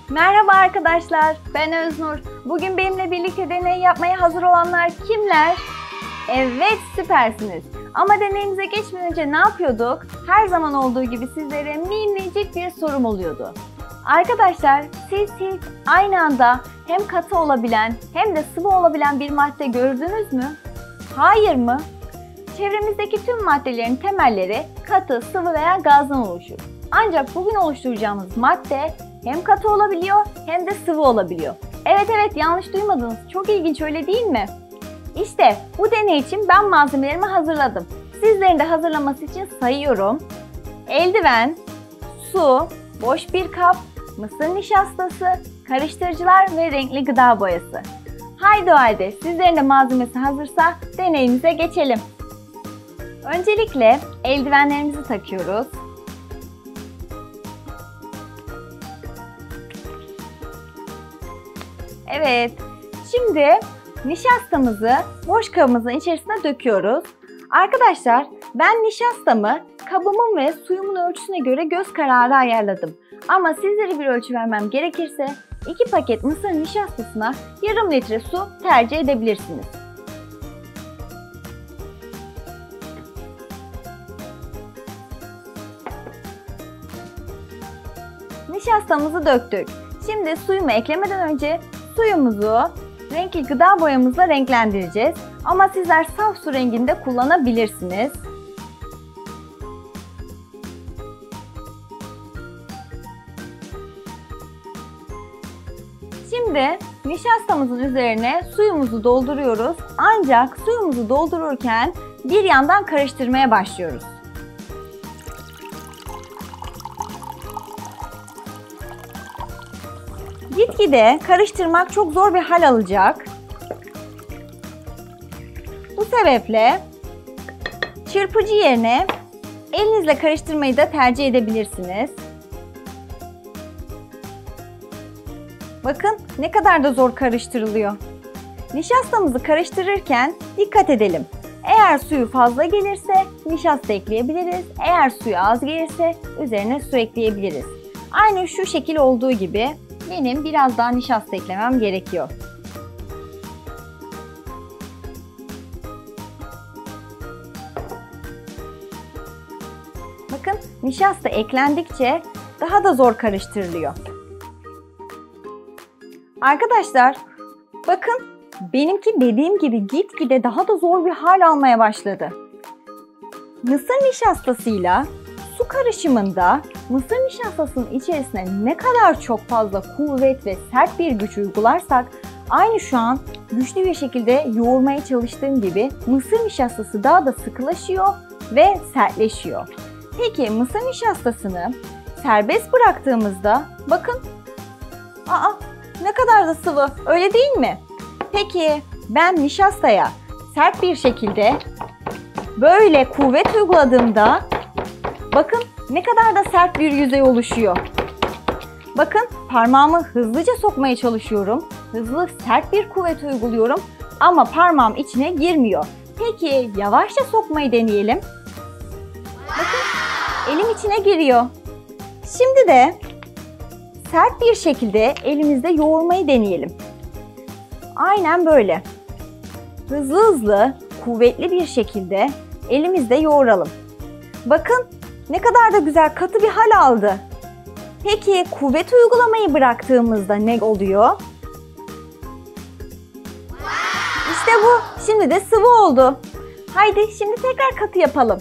Merhaba arkadaşlar, ben Öznur. Bugün benimle birlikte deney yapmaya hazır olanlar kimler? Evet, süpersiniz. Ama deneyimize geçmeden önce ne yapıyorduk? Her zaman olduğu gibi sizlere minicik bir sorum oluyordu. Arkadaşlar, siz hiç aynı anda hem katı olabilen hem de sıvı olabilen bir madde gördünüz mü? Hayır mı? Çevremizdeki tüm maddelerin temelleri katı, sıvı veya gazdan oluşur. Ancak bugün oluşturacağımız madde hem katı olabiliyor hem de sıvı olabiliyor. Evet, yanlış duymadınız. Çok ilginç, öyle değil mi? İşte bu deney için ben malzemelerimi hazırladım. Sizlerin de hazırlaması için sayıyorum. Eldiven, su, boş bir kap, mısır nişastası, karıştırıcılar ve renkli gıda boyası. Haydi o halde sizlerin de malzemesi hazırsa deneyimize geçelim. Öncelikle eldivenlerimizi takıyoruz. Evet, şimdi nişastamızı boş kabımızın içerisine döküyoruz. Arkadaşlar, ben nişastamı kabımın ve suyumun ölçüsüne göre göz kararı ayarladım. Ama sizlere bir ölçü vermem gerekirse 2 paket mısır nişastasına yarım litre su tercih edebilirsiniz. Nişastamızı döktük. Şimdi suyumu eklemeden önce suyumuzu renkli gıda boyamızla renklendireceğiz. Ama sizler saf su renginde kullanabilirsiniz. Şimdi nişastamızın üzerine suyumuzu dolduruyoruz. Ancak suyumuzu doldururken bir yandan karıştırmaya başlıyoruz. Gitgide karıştırmak çok zor bir hal alacak. Bu sebeple çırpıcı yerine elinizle karıştırmayı da tercih edebilirsiniz. Bakın ne kadar da zor karıştırılıyor. Nişastamızı karıştırırken dikkat edelim. Eğer suyu fazla gelirse nişasta ekleyebiliriz. Eğer suyu az gelirse üzerine su ekleyebiliriz. Aynı şu şekil olduğu gibi benim biraz daha nişasta eklemem gerekiyor. Bakın nişasta eklendikçe daha da zor karıştırılıyor. Arkadaşlar bakın benimki dediğim gibi gitgide daha da zor bir hal almaya başladı. Mısır nişastasıyla su karışımında mısır nişastasının içerisine ne kadar çok fazla kuvvet ve sert bir güç uygularsak aynı şu an güçlü bir şekilde yoğurmaya çalıştığım gibi mısır nişastası daha da sıkılaşıyor ve sertleşiyor. Peki mısır nişastasını serbest bıraktığımızda bakın ne kadar da sıvı, öyle değil mi? Peki ben nişastaya sert bir şekilde böyle kuvvet uyguladığımda bakın ne kadar da sert bir yüzey oluşuyor. Bakın parmağımı hızlıca sokmaya çalışıyorum. Hızlı sert bir kuvvet uyguluyorum ama parmağım içine girmiyor. Peki yavaşça sokmayı deneyelim. Bakın elim içine giriyor. Şimdi de sert bir şekilde elimizde yoğurmayı deneyelim. Aynen böyle. Hızlı, kuvvetli bir şekilde elimizde yoğuralım. Bakın ne kadar da güzel katı bir hal aldı. Peki kuvvet uygulamayı bıraktığımızda ne oluyor? İşte bu. Şimdi de sıvı oldu. Haydi şimdi tekrar katı yapalım.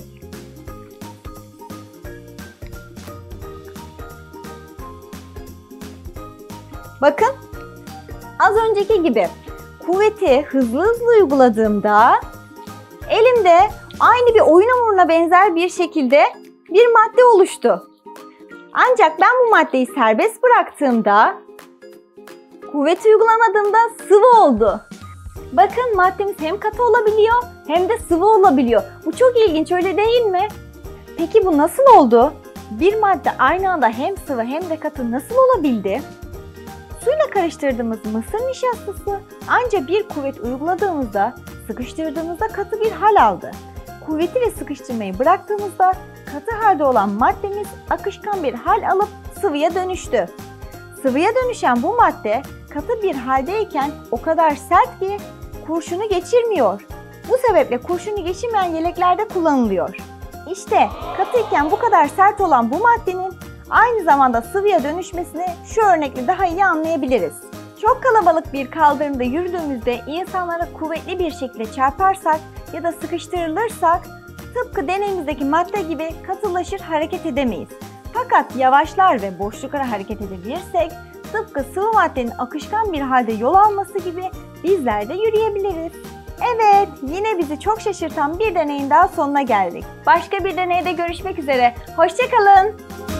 Bakın az önceki gibi kuvveti hızlı uyguladığımda elimde aynı bir oyun hamuruna benzer bir şekilde bir madde oluştu. Ancak ben bu maddeyi serbest bıraktığımda kuvvet uygulamadığımda sıvı oldu. Bakın maddemiz hem katı olabiliyor hem de sıvı olabiliyor. Bu çok ilginç, öyle değil mi? Peki bu nasıl oldu? Bir madde aynı anda hem sıvı hem de katı nasıl olabildi? Suyla karıştırdığımız mısır nişastası ancak bir kuvvet uyguladığımızda, sıkıştırdığımızda katı bir hal aldı. Kuvveti ve sıkıştırmayı bıraktığımızda katı halde olan maddemiz akışkan bir hal alıp sıvıya dönüştü. Sıvıya dönüşen bu madde katı bir haldeyken o kadar sert ki kurşunu geçirmiyor. Bu sebeple kurşunu geçirmeyen yeleklerde kullanılıyor. İşte katıyken bu kadar sert olan bu maddenin aynı zamanda sıvıya dönüşmesini şu örnekle daha iyi anlayabiliriz. Çok kalabalık bir kaldırımda yürüdüğümüzde insanlara kuvvetli bir şekilde çarparsak ya da sıkıştırılırsak tıpkı deneyimizdeki madde gibi katılaşır, hareket edemeyiz. Fakat yavaşlar ve boşluklara hareket edebilirsek tıpkı sıvı maddenin akışkan bir halde yol alması gibi bizler de yürüyebiliriz. Evet, yine bizi çok şaşırtan bir deneyin daha sonuna geldik. Başka bir deneyde görüşmek üzere. Hoşça kalın.